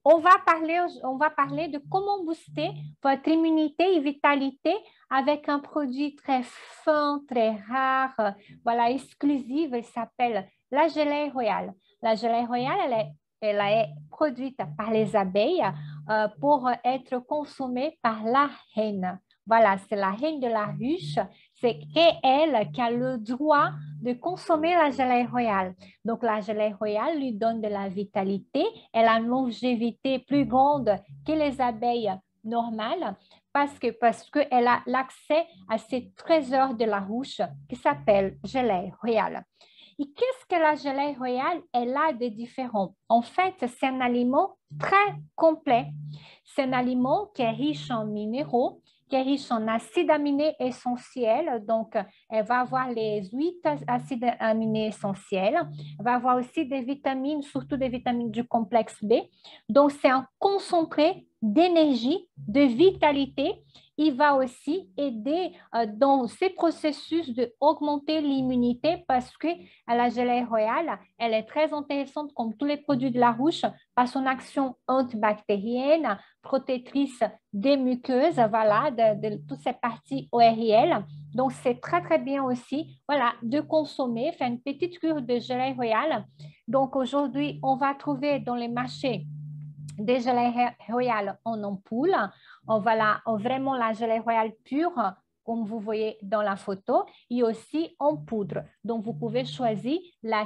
on va parler de comment booster votre immunité et vitalité avec un produit très fin, très rare, voilà, exclusive. Il s'appelle la gelée royale. La gelée royale, elle est produite par les abeilles pour être consommée par la reine. Voilà, c'est la reine de la ruche. C'est elle qui a le droit de consommer la gelée royale. Donc, la gelée royale lui donne de la vitalité. Elle a une longévité plus grande que les abeilles normales parce qu'elle a l'accès à ces trésors de la ruche qui s'appelle gelée royale. Et qu'est-ce que la gelée royale? Elle a de différents. En fait, c'est un aliment très complet. C'est un aliment qui est riche en minéraux, qui est riche en acides aminés essentiels. Donc, elle va avoir les 8 acides aminés essentiels. Elle va avoir aussi des vitamines, surtout des vitamines du complexe B. Donc, c'est un concentré d'énergie, de vitalité. Il va aussi aider dans ces processus d'augmenter l'immunité parce que la gelée royale, elle est très intéressante comme tous les produits de la ruche par son action antibactérienne, protectrice des muqueuses, voilà, de toutes ces parties ORL. Donc, c'est très, très bien aussi, voilà, de consommer, faire une petite cure de gelée royale. Donc, aujourd'hui, on va trouver dans les marchés des gelées royales en ampoule. Voilà, vraiment la gelée royale pure, comme vous voyez dans la photo, et aussi en poudre. Donc, vous pouvez choisir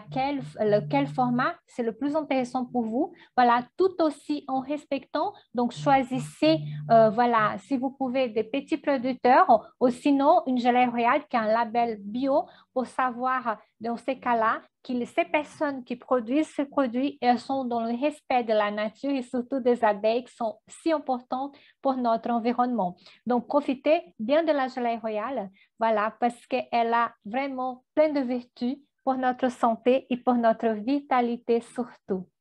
lequel format c'est le plus intéressant pour vous. Voilà, tout aussi en respectant. Donc, choisissez, voilà, si vous pouvez, des petits producteurs ou sinon une gelée royale qui a un label bio pour savoir, dans ces cas-là, que ces personnes qui produisent ce produit, elles sont dans le respect de la nature et surtout des abeilles qui sont si importantes pour notre environnement. Donc, profitez bien de la gelée royale, voilà, parce qu'elle a vraiment plein de vertus pour notre santé et pour notre vitalité surtout.